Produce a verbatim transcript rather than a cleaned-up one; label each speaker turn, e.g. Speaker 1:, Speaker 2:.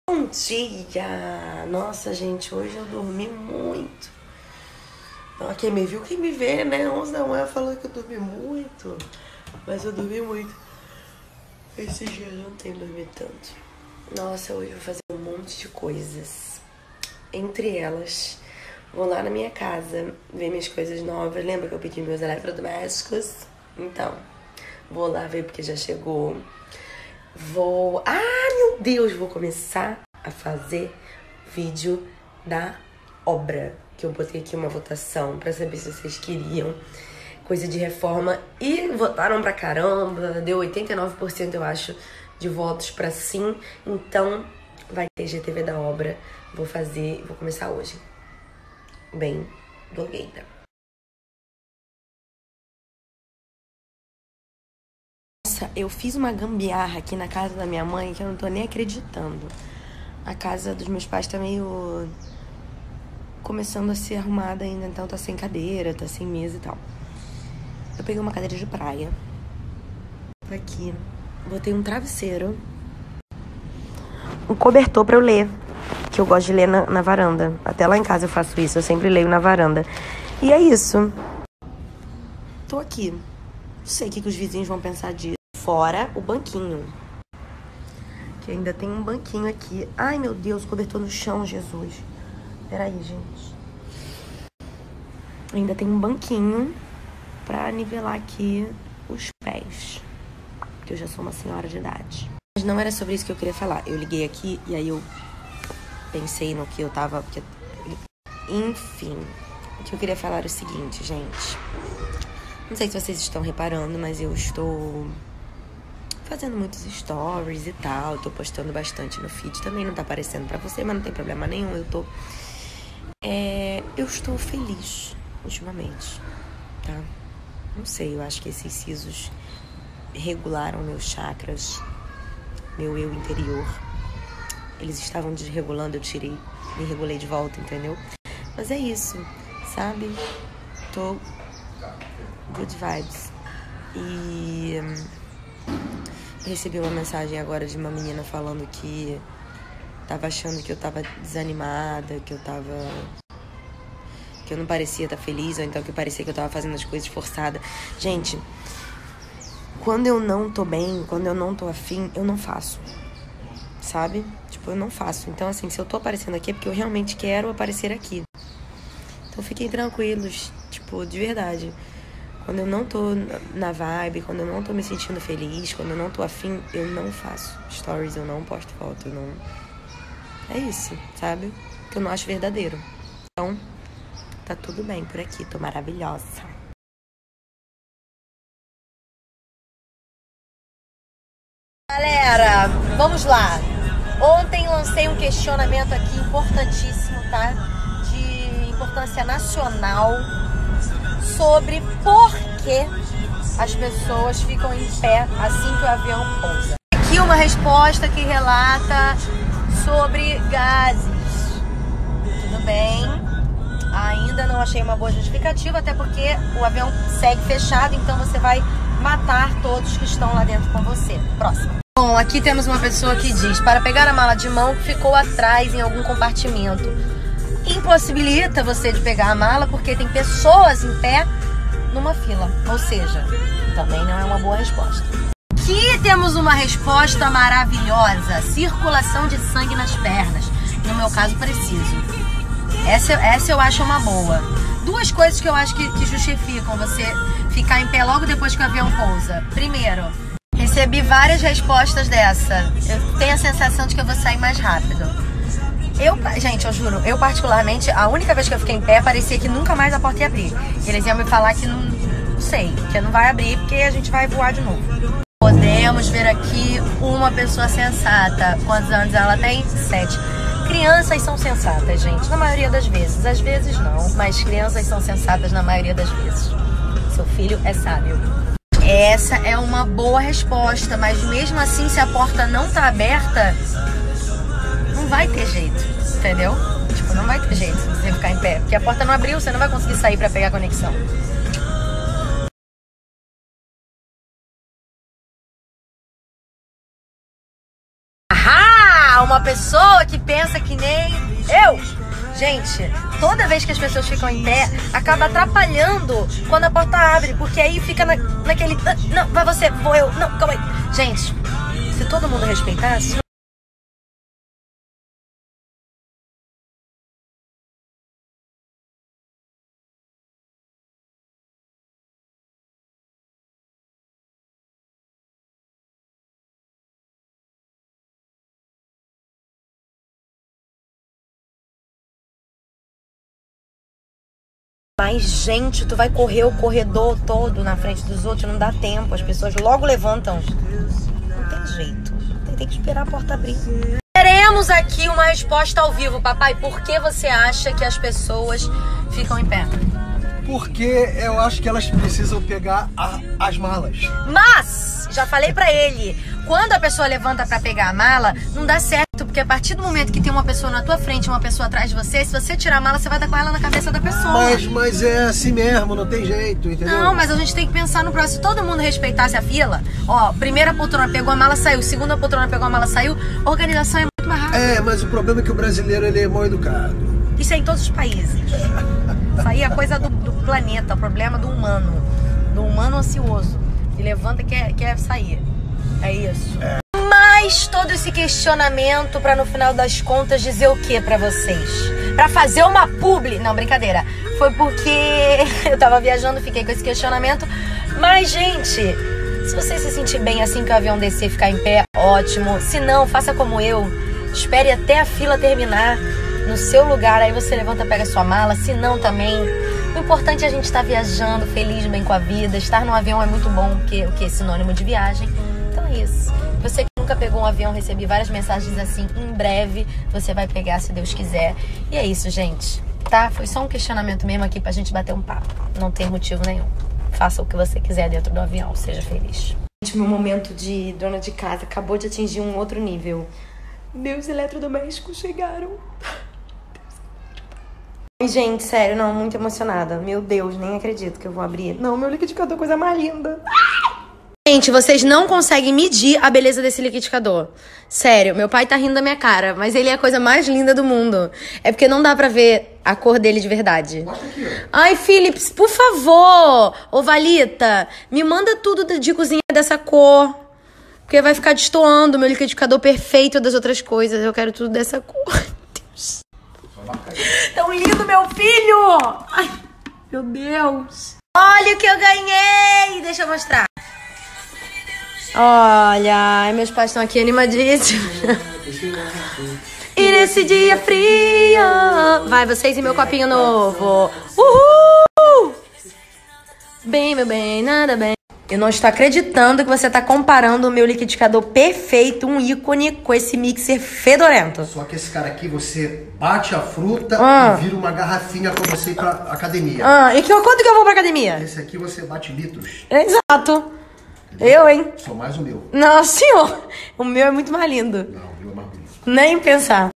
Speaker 1: Bom dia! Nossa, gente, hoje eu dormi muito. Então, quem me viu, quem me vê, né? onze da manhã falando que eu dormi muito. Mas eu dormi muito. Esse dia eu não tenho dormido tanto. Nossa, hoje eu vou fazer um monte de coisas. Entre elas, vou lá na minha casa ver minhas coisas novas. Lembra que eu pedi meus eletrodomésticos? Então, vou lá ver porque já chegou. Vou... Ah, meu Deus! Vou começar a fazer vídeo da obra. Que eu botei aqui uma votação pra saber se vocês queriam. Coisa de reforma. E votaram pra caramba. Deu oitenta e nove por cento, eu acho, de votos pra sim. Então, vai ter G T V da obra. Vou fazer... Vou começar hoje. Bem blogueira. Nossa, eu fiz uma gambiarra aqui na casa da minha mãe que eu não tô nem acreditando. A casa dos meus pais tá meio... começando a ser arrumada ainda, então tá sem cadeira, tá sem mesa e tal. Eu peguei uma cadeira de praia. Tá aqui. Botei um travesseiro. Um cobertor pra eu ler. Que eu gosto de ler na, na varanda. Até lá em casa eu faço isso, eu sempre leio na varanda. E é isso. Tô aqui. Não sei o que, que os vizinhos vão pensar disso. Fora o banquinho. Que ainda tem um banquinho aqui. Ai, meu Deus, cobertor no chão, Jesus. Peraí, gente. Ainda tem um banquinho pra nivelar aqui os pés. Porque eu já sou uma senhora de idade. Mas não era sobre isso que eu queria falar. Eu liguei aqui e aí eu pensei no que eu tava... Porque... Enfim. O que eu queria falar é o seguinte, gente. Não sei se vocês estão reparando, mas eu estou fazendo muitos stories e tal. Tô postando bastante no feed. Também não tá aparecendo pra você, mas não tem problema nenhum. Eu tô... É... Eu estou feliz ultimamente, tá? Não sei, eu acho que esses sisos regularam meus chakras, meu eu interior. Eles estavam desregulando, eu tirei, me regulei de volta, entendeu? Mas é isso, sabe? Tô good vibes. E recebi uma mensagem agora de uma menina falando que tava achando que eu tava desanimada, que eu tava... que eu não parecia estar feliz, ou então que parecia que eu tava fazendo as coisas forçada. Gente, quando eu não tô bem, quando eu não tô afim, eu não faço. Sabe? Tipo, eu não faço. Então, assim, se eu tô aparecendo aqui é porque eu realmente quero aparecer aqui. Então, fiquem tranquilos. Tipo, de verdade. Quando eu não tô na vibe, quando eu não tô me sentindo feliz, quando eu não tô afim, eu não faço stories, eu não posto foto, eu não... É isso, sabe? Que eu não acho verdadeiro. Então, tá tudo bem por aqui. Tô maravilhosa.
Speaker 2: Galera, vamos lá. Ontem lancei um questionamento aqui importantíssimo, tá? De importância nacional, sobre por que as pessoas ficam em pé assim que o avião pousa. Aqui uma resposta que relata sobre gases. Tudo bem, ainda não achei uma boa justificativa, até porque o avião segue fechado, então você vai matar todos que estão lá dentro com você. Próximo. Bom, aqui temos uma pessoa que diz: para pegar a mala de mão, ficou atrás em algum compartimento. Impossibilita você de pegar a mala porque tem pessoas em pé numa fila. Ou seja, também não é uma boa resposta. Aqui temos uma resposta maravilhosa: circulação de sangue nas pernas. No meu caso, preciso. Essa, essa eu acho uma boa. Duas coisas que eu acho que, que justificam você ficar em pé logo depois que o avião pousa. Primeiro, recebi várias respostas dessa. Eu tenho a sensação de que eu vou sair mais rápido. Eu, gente, eu juro, eu particularmente, a única vez que eu fiquei em pé, parecia que nunca mais a porta ia abrir. Eles iam me falar que não, não sei, que não vai abrir porque a gente vai voar de novo. Podemos ver aqui uma pessoa sensata. Quantos anos ela tem? Sete. Crianças são sensatas, gente, na maioria das vezes. Às vezes não, mas crianças são sensatas na maioria das vezes. Seu filho é sábio. Essa é uma boa resposta, mas mesmo assim, se a porta não tá aberta, não vai ter jeito, entendeu? Tipo, não vai ter jeito se você ficar em pé, porque a porta não abriu, você não vai conseguir sair pra pegar a conexão. Ah, uma pessoa pessoa que pensa que nem eu. Gente, toda vez que as pessoas ficam em pé, acaba atrapalhando quando a porta abre, porque aí fica na, naquele... Não, vai você, vou eu, não, calma aí. Gente, se todo mundo respeitasse... Mas, gente, tu vai correr o corredor todo na frente dos outros, não dá tempo. As pessoas logo levantam. Não tem jeito. Tem, tem que esperar a porta abrir. Teremos aqui uma resposta ao vivo, papai. Por que você acha que as pessoas ficam em pé?
Speaker 3: Porque eu acho que elas precisam pegar a, as malas.
Speaker 2: Mas, já falei pra ele, quando a pessoa levanta pra pegar a mala, não dá certo. Porque a partir do momento que tem uma pessoa na tua frente e uma pessoa atrás de você, se você tirar a mala, você vai dar com ela na cabeça da pessoa.
Speaker 3: Mas, mas é assim mesmo, não tem jeito, entendeu?
Speaker 2: Não, mas a gente tem que pensar no próximo. Se todo mundo respeitasse a fila, ó, primeira poltrona pegou a mala, saiu. Segunda poltrona pegou a mala, saiu. A organização é muito mais rápida.
Speaker 3: É, mas o problema é que o brasileiro, ele é mal educado.
Speaker 2: Isso é em todos os países. Isso aí é coisa do, do planeta, o problema do humano. Do humano ansioso. Que levanta e quer, quer sair. É isso. É. Mas todo esse questionamento pra no final das contas dizer o que pra vocês? Pra fazer uma publi... Não, brincadeira. Foi porque eu tava viajando, fiquei com esse questionamento. Mas, gente, se você se sentir bem assim que o avião descer e ficar em pé, ótimo. Se não, faça como eu. Espere até a fila terminar no seu lugar. Aí você levanta, pega a sua mala. Se não, também. O importante é a gente estar viajando, feliz, bem com a vida. Estar no avião é muito bom, porque o que é sinônimo de viagem. Então é isso. Você que nunca pegou um avião, recebi várias mensagens assim. Em breve você vai pegar, se Deus quiser. E é isso, gente. Tá? Foi só um questionamento mesmo aqui pra gente bater um papo. Não tem motivo nenhum. Faça o que você quiser dentro do avião. Seja feliz.
Speaker 1: Gente, meu momento de dona de casa acabou de atingir um outro nível. Meus eletrodomésticos chegaram. Gente, sério, não, muito emocionada. Meu Deus, nem acredito que eu vou abrir. Não, meu liquidificador é coisa mais linda. Gente, vocês não conseguem medir a beleza desse liquidificador. Sério, meu pai tá rindo da minha cara, mas ele é a coisa mais linda do mundo. É porque não dá pra ver a cor dele de verdade.
Speaker 3: Mostra aqui, ó.
Speaker 1: Ai, Philips, por favor, ô Valita, me manda tudo de cozinha dessa cor. Porque vai ficar destoando o meu liquidificador perfeito das outras coisas. Eu quero tudo dessa cor. Meu Deus. Tão lindo, meu filho! Ai, meu Deus. Olha o que eu ganhei! Deixa eu mostrar. Olha, meus pais estão aqui animadíssimos. E nesse dia frio, vai vocês e meu copinho novo. Uhul! Bem, meu bem, nada bem. Eu não estou acreditando que você está comparando o meu liquidificador perfeito, um ícone, com esse mixer fedorento.
Speaker 3: Só que esse cara aqui, você bate a fruta
Speaker 1: ah.
Speaker 3: e vira uma garrafinha pra você ir pra academia.
Speaker 1: Ah, e que, quanto que eu vou pra academia?
Speaker 3: Esse aqui você bate litros.
Speaker 1: Exato. Eu, hein?
Speaker 3: Só mais o meu.
Speaker 1: Não, senhor. O meu é muito mais lindo.
Speaker 3: Não, o meu é mais bonito.
Speaker 1: Nem pensar.